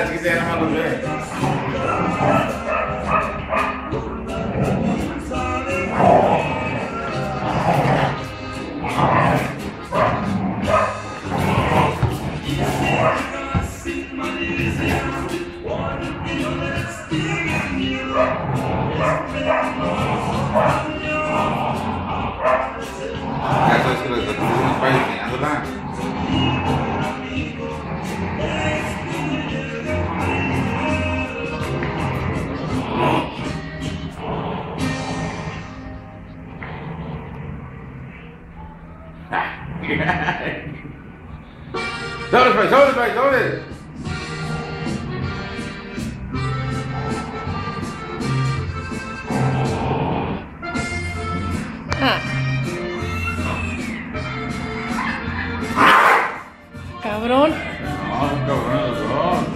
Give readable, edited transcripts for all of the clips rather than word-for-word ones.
aquí se llama los ve. Eso es que los nos vayan enseñándola. Sobres. Cabrón. No, son cabrones los dos.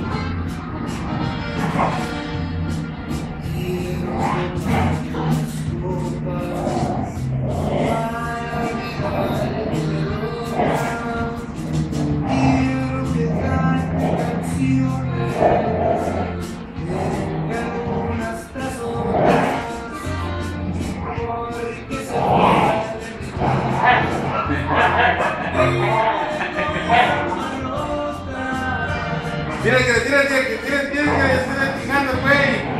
Tira que le estoy chingando, güey.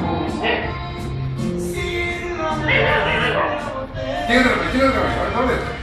Tira,